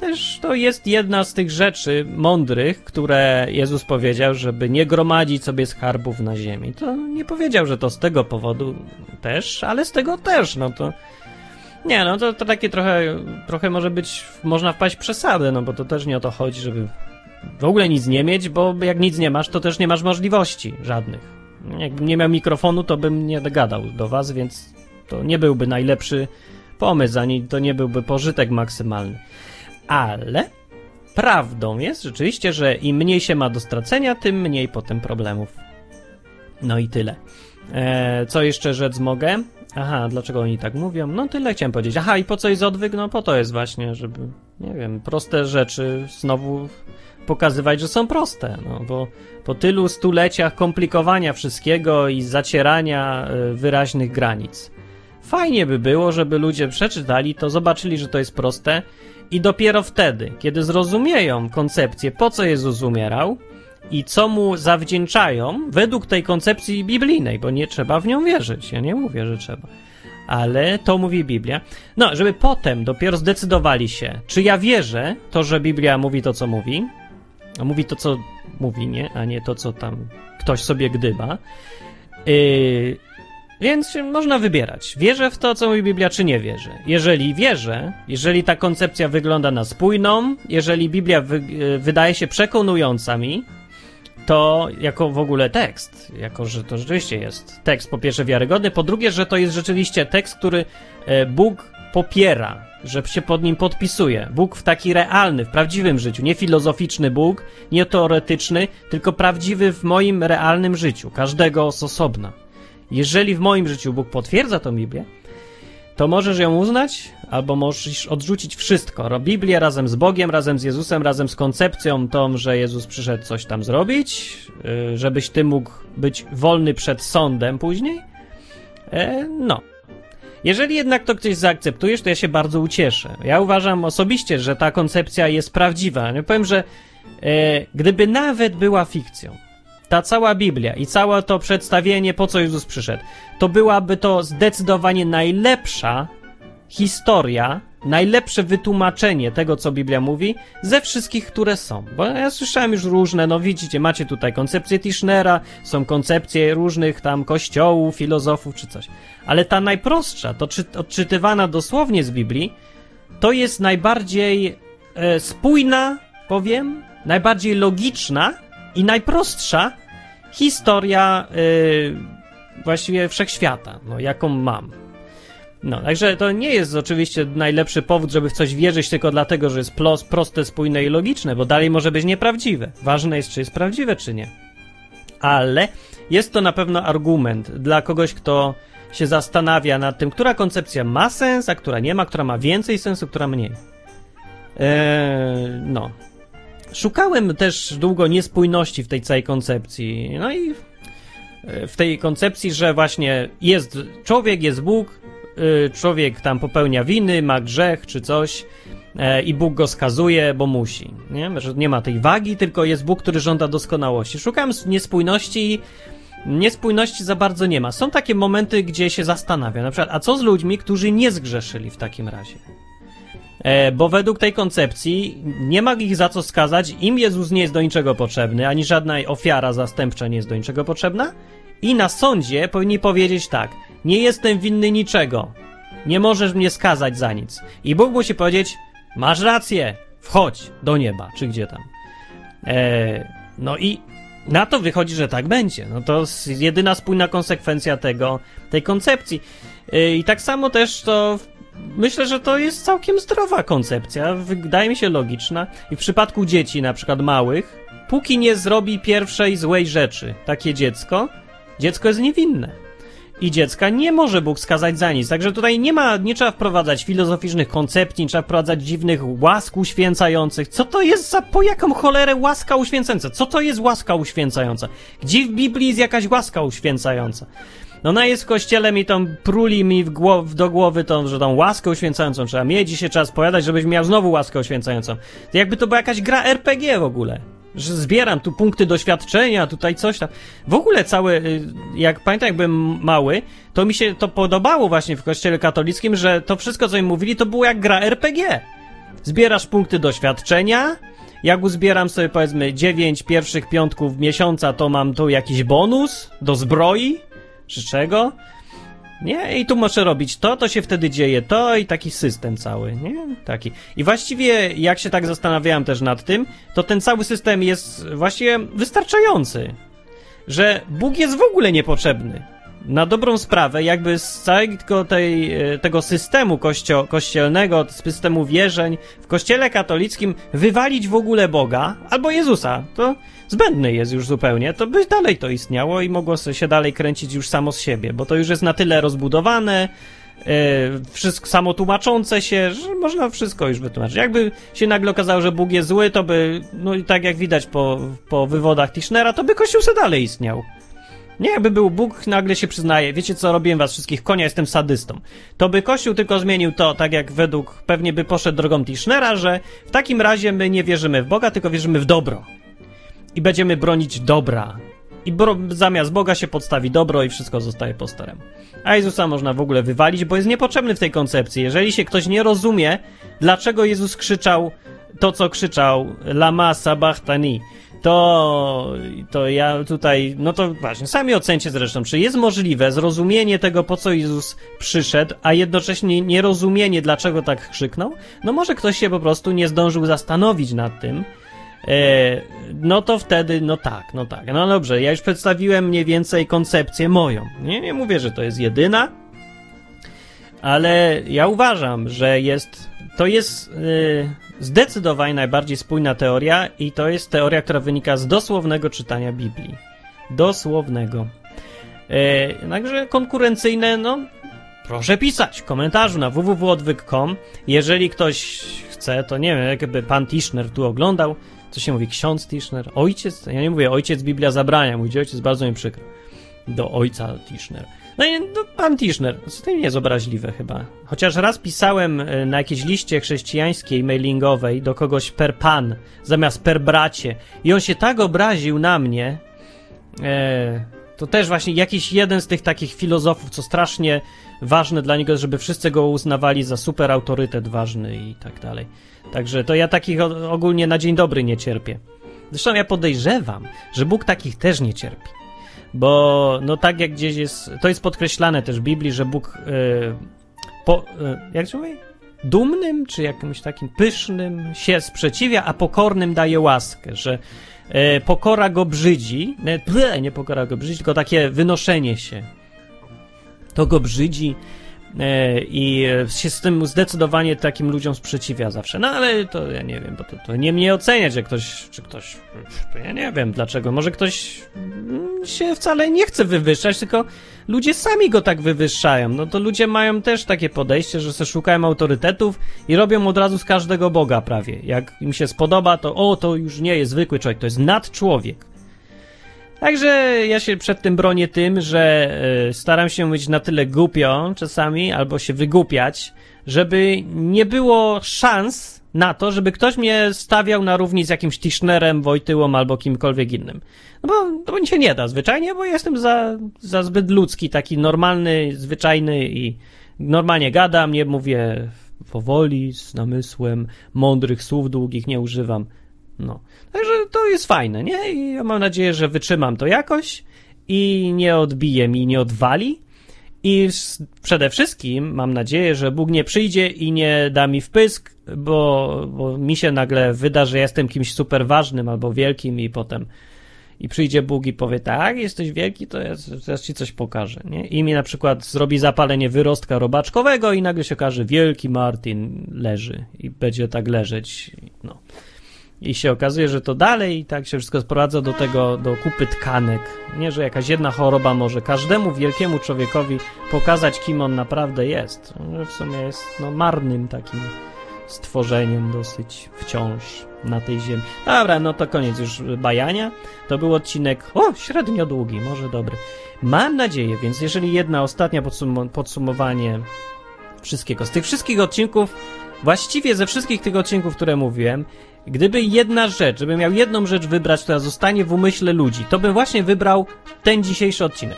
też to jest jedna z tych rzeczy mądrych, które Jezus powiedział, żeby nie gromadzić sobie skarbów na ziemi. To nie powiedział, że to z tego powodu też, ale z tego też, no to... Nie, no to takie trochę może być, można wpaść w przesadę, no bo to też nie o to chodzi, żeby w ogóle nic nie mieć, bo jak nic nie masz, to też nie masz możliwości żadnych. Jakbym nie miał mikrofonu, to bym nie gadał do was, więc to nie byłby najlepszy pomysł, ani to nie byłby pożytek maksymalny. Ale prawdą jest rzeczywiście, że im mniej się ma do stracenia, tym mniej potem problemów. No i tyle. Co jeszcze rzec mogę? Aha, dlaczego oni tak mówią? No tyle chciałem powiedzieć. Aha, i po co jest odwyk? No po to jest właśnie, żeby, nie wiem, proste rzeczy znowu pokazywać, że są proste. No bo po tylu stuleciach komplikowania wszystkiego i zacierania wyraźnych granic. Fajnie by było, żeby ludzie przeczytali to, zobaczyli, że to jest proste i dopiero wtedy, kiedy zrozumieją koncepcję, po co Jezus umierał i co mu zawdzięczają według tej koncepcji biblijnej, bo nie trzeba w nią wierzyć. Ja nie mówię, że trzeba. Ale to mówi Biblia. No, żeby potem dopiero zdecydowali się, czy ja wierzę to, że Biblia mówi to, co mówi, a mówi to, co mówi, nie? A nie to, co tam ktoś sobie gdyba. Więc można wybierać. Wierzę w to, co mówi Biblia, czy nie wierzę. Jeżeli wierzę, jeżeli ta koncepcja wygląda na spójną, jeżeli Biblia wydaje się przekonująca mi, to jako w ogóle tekst, jako że to rzeczywiście jest tekst po pierwsze wiarygodny, po drugie, że to jest rzeczywiście tekst, który Bóg popiera, że się pod nim podpisuje. Bóg w taki realny, w prawdziwym życiu, nie filozoficzny Bóg, nie teoretyczny, tylko prawdziwy w moim realnym życiu, każdego z osobna. Jeżeli w moim życiu Bóg potwierdza tą Biblię, to możesz ją uznać, albo możesz odrzucić wszystko. Biblię razem z Bogiem, razem z Jezusem, razem z koncepcją tą, że Jezus przyszedł coś tam zrobić, żebyś ty mógł być wolny przed sądem później. No. Jeżeli jednak to gdzieś zaakceptujesz, to ja się bardzo ucieszę. Ja uważam osobiście, że ta koncepcja jest prawdziwa. Ja powiem, że gdyby nawet była fikcją, ta cała Biblia i całe to przedstawienie, po co Jezus przyszedł, to byłaby to zdecydowanie najlepsza historia, najlepsze wytłumaczenie tego, co Biblia mówi, ze wszystkich, które są. Bo ja słyszałem już różne, no widzicie, macie tutaj koncepcję Tischnera, są koncepcje różnych tam kościołów, filozofów czy coś. Ale ta najprostsza, to odczytywana dosłownie z Biblii, to jest najbardziej spójna, powiem, najbardziej logiczna i najprostsza historia właściwie wszechświata, no, jaką mam. No, także to nie jest oczywiście najlepszy powód, żeby w coś wierzyć tylko dlatego, że jest proste, spójne i logiczne, bo dalej może być nieprawdziwe. Ważne jest, czy jest prawdziwe, czy nie. Ale jest to na pewno argument dla kogoś, kto się zastanawia nad tym, która koncepcja ma sens, a która nie ma, która ma więcej sensu, która mniej. No. Szukałem też długo niespójności w tej całej koncepcji. No i w tej koncepcji, że właśnie jest człowiek, jest Bóg, człowiek tam popełnia winy, ma grzech czy coś i Bóg go skazuje, bo musi. Nie? Że nie ma tej wagi, tylko jest Bóg, który żąda doskonałości. Szukałem niespójności i niespójności za bardzo nie ma. Są takie momenty, gdzie się zastanawiam, na przykład, a co z ludźmi, którzy nie zgrzeszyli w takim razie? Bo według tej koncepcji nie ma ich za co skazać, im Jezus nie jest do niczego potrzebny, ani żadna ofiara zastępcza nie jest do niczego potrzebna i na sądzie powinni powiedzieć tak: nie jestem winny niczego, nie możesz mnie skazać za nic. I Bóg musi powiedzieć: masz rację, wchodź do nieba, czy gdzie tam. No i na to wychodzi, że tak będzie. No to jest jedyna spójna konsekwencja tej koncepcji. I tak samo też to myślę, że to jest całkiem zdrowa koncepcja, wydaje mi się logiczna. I w przypadku dzieci, na przykład małych, póki nie zrobi pierwszej złej rzeczy takie dziecko jest niewinne. I dziecka nie może Bóg skazać za nic. Także tutaj nie trzeba wprowadzać filozoficznych koncepcji, nie trzeba wprowadzać dziwnych łask uświęcających. Co to jest po jaką cholerę łaska uświęcająca? Co to jest łaska uświęcająca? Gdzie w Biblii jest jakaś łaska uświęcająca? No ona jest w kościele, pruli mi do głowy że tą łaskę uświęcającą trzeba mieć i się trzeba spowiadać, żebyś miał znowu łaskę uświęcającą. To jakby to była jakaś gra RPG w ogóle. Że zbieram tu punkty doświadczenia, tutaj coś tam. W ogóle jak pamiętam, jak byłem mały, to mi się to podobało właśnie w kościele katolickim, że to wszystko, co im mówili, to było jak gra RPG. Zbierasz punkty doświadczenia. Jak uzbieram sobie, powiedzmy, 9 pierwszych piątków miesiąca, to mam tu jakiś bonus do zbroi, czy czego. Nie? I tu muszę robić to się wtedy dzieje to i taki system cały, nie? Taki. I właściwie, jak się tak zastanawiałem też nad tym, to ten cały system jest właściwie wystarczający. Że Bóg jest w ogóle niepotrzebny. Na dobrą sprawę, jakby z całego tego systemu kościelnego, systemu wierzeń w kościele katolickim wywalić w ogóle Boga albo Jezusa, to zbędny jest już zupełnie, to by dalej to istniało i mogło się dalej kręcić już samo z siebie, bo to już jest na tyle rozbudowane, wszystko samotłumaczące się, że można wszystko już wytłumaczyć. Jakby się nagle okazało, że Bóg jest zły, to by, no i tak jak widać po wywodach Tischnera, to by Kościół se dalej istniał. Nie, jakby był Bóg, nagle się przyznaje, wiecie co, robiłem was wszystkich konia, jestem sadystą. To by Kościół tylko zmienił to, tak jak według, pewnie by poszedł drogą Tischnera, że w takim razie my nie wierzymy w Boga, tylko wierzymy w dobro. I będziemy bronić dobra. I zamiast Boga się podstawi dobro i wszystko zostaje po staremu. A Jezusa można w ogóle wywalić, bo jest niepotrzebny w tej koncepcji. Jeżeli się ktoś nie rozumie, dlaczego Jezus krzyczał to, co krzyczał, lama sabachthani, to ja tutaj, no to właśnie, sami ocencie zresztą, czy jest możliwe zrozumienie tego, po co Jezus przyszedł, a jednocześnie nierozumienie, dlaczego tak krzyknął? No może ktoś się po prostu nie zdążył zastanowić nad tym, no to wtedy, no tak. No dobrze, ja już przedstawiłem mniej więcej koncepcję moją. Nie mówię, że to jest jedyna, ale ja uważam, że to jest zdecydowanie najbardziej spójna teoria i to jest teoria, która wynika z dosłownego czytania Biblii. Dosłownego. Także konkurencyjne, no proszę pisać w komentarzu na www.odwyk.com. Jeżeli ktoś chce, to nie wiem, jakby pan Tischner tu oglądał, co się mówi, ksiądz Tischner, ojciec, ja nie mówię ojciec, Biblia zabrania, mój ojciec, bardzo mi przykro, do ojca Tischner. No i no, pan Tischner, to nie jest obraźliwe chyba. Chociaż raz pisałem na jakiejś liście chrześcijańskiej, mailingowej do kogoś per pan, zamiast per bracie. I on się tak obraził na mnie, to też właśnie jakiś jeden z tych takich filozofów, co strasznie ważne dla niego, żeby wszyscy go uznawali za super autorytet ważny i tak dalej. Także to ja takich ogólnie na dzień dobry nie cierpię. Zresztą ja podejrzewam, że Bóg takich też nie cierpi. Bo no tak jak gdzieś jest, to jest podkreślane też w Biblii, że Bóg jak się mówi? Dumnym, czy jakimś takim pysznym się sprzeciwia, a pokornym daje łaskę, że pokora go brzydzi, nie pokora go brzydzi, tylko takie wynoszenie się, to go brzydzi i się z tym zdecydowanie takim ludziom sprzeciwia zawsze. No ale to ja nie wiem, bo to nie mnie oceniać, że ktoś, to ja nie wiem dlaczego, może ktoś się wcale nie chce wywyższać, tylko ludzie sami go tak wywyższają. No to ludzie mają też takie podejście, że se szukają autorytetów i robią od razu z każdego Boga prawie. Jak im się spodoba, to to już nie jest zwykły człowiek, to jest nadczłowiek. Także ja się przed tym bronię tym, że staram się być na tyle głupio czasami, albo się wygłupiać, żeby nie było szans na to, żeby ktoś mnie stawiał na równi z jakimś Tischnerem, Wojtyłą albo kimkolwiek innym. No bo się nie da zwyczajnie, bo jestem za zbyt ludzki, taki normalny, zwyczajny i normalnie gadam, nie mówię powoli, z namysłem, mądrych słów długich nie używam. No. Także to jest fajne, nie? I ja mam nadzieję, że wytrzymam to jakoś i nie odbije mi, nie odwali. I przede wszystkim mam nadzieję, że Bóg nie przyjdzie i nie da mi wpysk, bo mi się nagle wyda, że jestem kimś super ważnym albo wielkim i potem i przyjdzie Bóg i powie, tak, jesteś wielki, to ja teraz ci coś pokażę, nie? I mi na przykład zrobi zapalenie wyrostka robaczkowego i nagle się okaże, wielki Martin leży i będzie tak leżeć, no. I się okazuje, że to dalej i tak się wszystko sprowadza do tego, do kupy tkanek. Nie, że jakaś jedna choroba może każdemu wielkiemu człowiekowi pokazać, kim on naprawdę jest. Że w sumie jest marnym takim stworzeniem dosyć wciąż na tej ziemi. Dobra, no to koniec już bajania. To był odcinek, średnio długi, może dobry. Mam nadzieję, więc jeżeli ostatnia podsumowanie wszystkiego. Z tych wszystkich odcinków, właściwie ze wszystkich tych odcinków, które mówiłem, gdyby żebym miał jedną rzecz wybrać, która zostanie w umyśle ludzi, to bym właśnie wybrał ten dzisiejszy odcinek.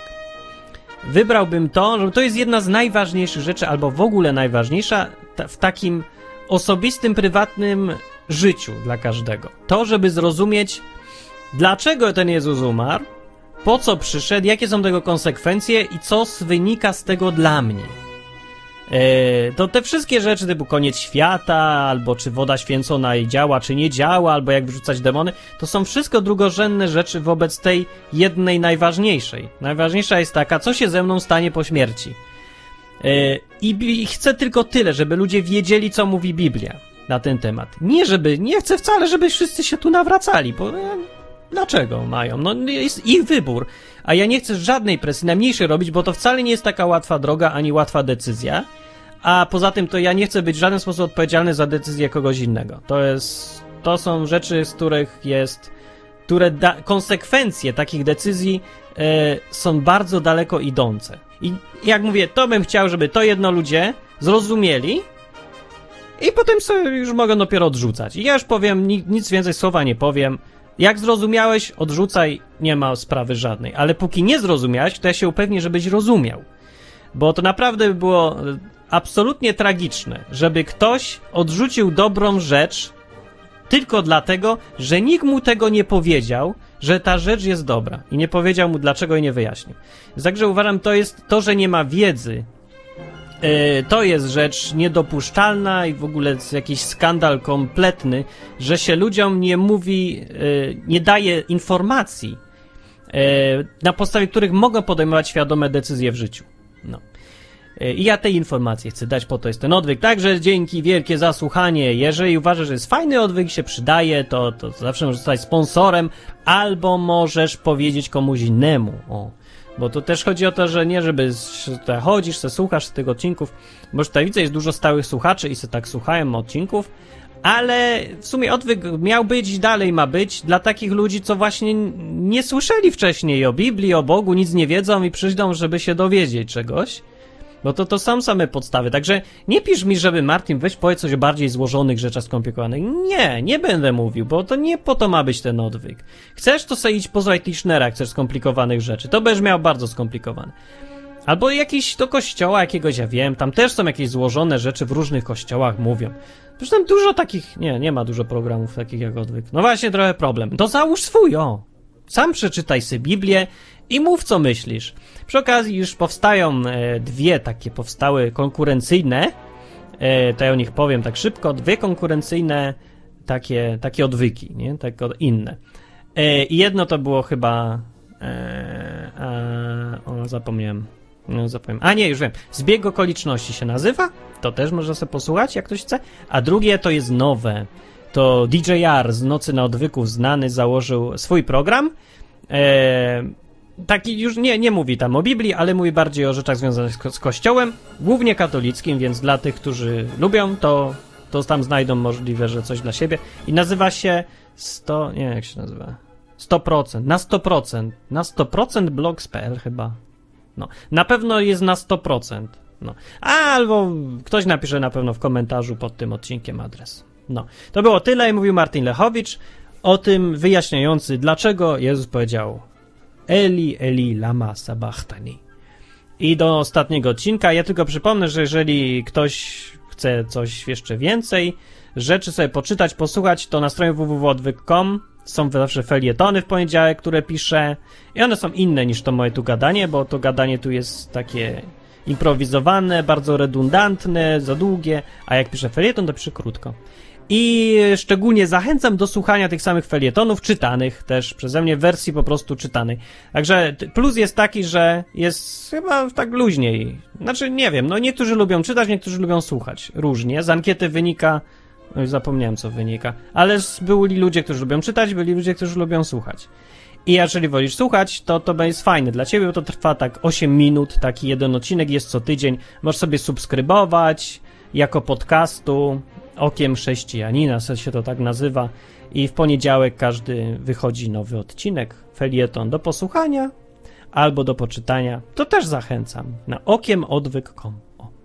Wybrałbym to, że to jest jedna z najważniejszych rzeczy, albo w ogóle najważniejsza w takim osobistym, prywatnym życiu dla każdego. To, żeby zrozumieć, dlaczego ten Jezus umarł, po co przyszedł, jakie są tego konsekwencje i co wynika z tego dla mnie. To te wszystkie rzeczy typu koniec świata, albo czy woda święcona działa, czy nie działa, albo jak wyrzucać demony, to są wszystko drugorzędne rzeczy wobec tej jednej najważniejszej. Najważniejsza jest taka, co się ze mną stanie po śmierci. I chcę tylko tyle, żeby ludzie wiedzieli, co mówi Biblia na ten temat. Nie chcę wcale, żeby wszyscy się tu nawracali, bo dlaczego mają? No jest ich wybór. A ja nie chcę żadnej presji, najmniejszej robić, bo to wcale nie jest taka łatwa droga, ani łatwa decyzja. A poza tym to ja nie chcę być w żaden sposób odpowiedzialny za decyzję kogoś innego. To są rzeczy, z których konsekwencje takich decyzji są bardzo daleko idące. I jak mówię, to bym chciał, żeby to jedno ludzie zrozumieli i potem sobie już mogą dopiero odrzucać. I ja już powiem, nic więcej słowa nie powiem. Jak zrozumiałeś, odrzucaj, nie ma sprawy żadnej. Ale póki nie zrozumiałeś, to ja się upewnię, żebyś rozumiał. Bo to naprawdę by było absolutnie tragiczne, żeby ktoś odrzucił dobrą rzecz tylko dlatego, że nikt mu tego nie powiedział, że ta rzecz jest dobra. I nie powiedział mu dlaczego i nie wyjaśnił. Także uważam, to, że nie ma wiedzy, to jest rzecz niedopuszczalna i w ogóle jakiś skandal kompletny, że się ludziom nie mówi, nie daje informacji, na podstawie których mogą podejmować świadome decyzje w życiu. No. I ja tej informacji chcę dać, po to jest ten odwyk. Także dzięki wielkie za słuchanie. Jeżeli uważasz, że jest fajny odwyk, się przydaje, to zawsze możesz zostać sponsorem, albo możesz powiedzieć komuś innemu. Bo to też chodzi o to, że nie, żeby tutaj chodzisz, se słuchasz tych odcinków, bo tutaj widzę, jest dużo stałych słuchaczy i se tak słuchają odcinków, ale w sumie odwyk miał być i dalej ma być dla takich ludzi, co właśnie nie słyszeli wcześniej o Biblii, o Bogu, nic nie wiedzą i przyjdą, żeby się dowiedzieć czegoś. Bo to są same podstawy. Także nie pisz mi, żeby Martin, weź powiedz coś o bardziej złożonych rzeczach skomplikowanych. Nie będę mówił, bo to nie po to ma być ten odwyk. Chcesz, to sobie idź posłuchaj Tichnera, chcesz skomplikowanych rzeczy. To będziesz miał bardzo skomplikowane. Albo jakiś do kościoła jakiegoś, ja wiem, tam też są jakieś złożone rzeczy w różnych kościołach mówią. Zresztą dużo takich, nie ma dużo programów takich jak odwyk. No właśnie trochę problem. To załóż swój, Sam przeczytaj sobie Biblię i mów, co myślisz. Przy okazji już powstają dwie takie powstały konkurencyjne, to ja o nich powiem tak szybko, dwie konkurencyjne takie odwyki, nie? Tak inne. I jedno to było chyba zapomniałem. A nie, już wiem. Zbieg okoliczności się nazywa. To też można sobie posłuchać, jak ktoś chce. A drugie to jest nowe. To DJR z Nocy na Odwyku znany założył swój program. Taki już nie mówi tam o Biblii, ale mówi bardziej o rzeczach związanych z Kościołem, głównie katolickim, więc dla tych, którzy lubią, to tam znajdą możliwe, że coś dla siebie. I nazywa się jak się nazywa? 100%. Na 100% blogs.pl chyba. No. Na pewno jest na 100%. No. Albo ktoś napisze na pewno w komentarzu pod tym odcinkiem adres. No. To było tyle i mówił Martin Lechowicz o tym wyjaśniający, dlaczego Jezus powiedział Eli, Eli, lama sabachthani. I do ostatniego odcinka. Ja tylko przypomnę, że jeżeli ktoś chce coś jeszcze więcej, rzeczy sobie poczytać, posłuchać, to na stronie www.odwyk.com są zawsze felietony w poniedziałek, które piszę i one są inne niż to moje tu gadanie, bo to gadanie tu jest takie improwizowane, bardzo redundantne, za długie, a jak piszę felieton, to piszę krótko. I szczególnie zachęcam do słuchania tych samych felietonów czytanych też przeze mnie w wersji po prostu czytanej. Także plus jest taki, że jest chyba tak luźniej. Znaczy nie wiem, niektórzy lubią czytać, niektórzy lubią słuchać. Różnie. Z ankiety wynika, już zapomniałem co wynika, ale byli ludzie, którzy lubią czytać, byli ludzie, którzy lubią słuchać. I jeżeli wolisz słuchać, to jest fajne dla ciebie, bo to trwa tak 8 minut, taki jeden odcinek jest co tydzień. Możesz sobie subskrybować jako podcastu. Okiem Chrześcijanina się to tak nazywa i w poniedziałek każdy wychodzi nowy odcinek, felieton do posłuchania albo do poczytania. To też zachęcam na okiemodwyk.com.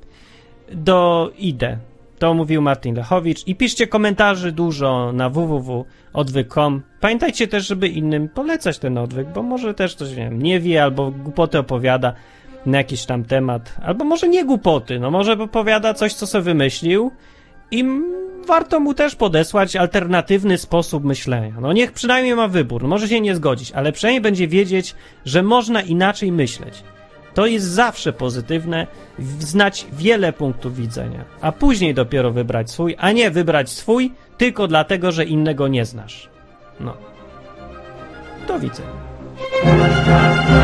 Idę. To mówił Martin Lechowicz i piszcie komentarzy dużo na www.odwyk.com. Pamiętajcie też, żeby innym polecać ten odwyk, bo może też ktoś nie wie albo głupoty opowiada na jakiś tam temat, albo może nie głupoty, może opowiada coś, co sobie wymyślił i warto mu też podesłać alternatywny sposób myślenia. No niech przynajmniej ma wybór, może się nie zgodzić, ale przynajmniej będzie wiedzieć, że można inaczej myśleć. To jest zawsze pozytywne, znać wiele punktów widzenia, a później dopiero wybrać swój, a nie wybrać swój tylko dlatego, że innego nie znasz. No. Do widzenia.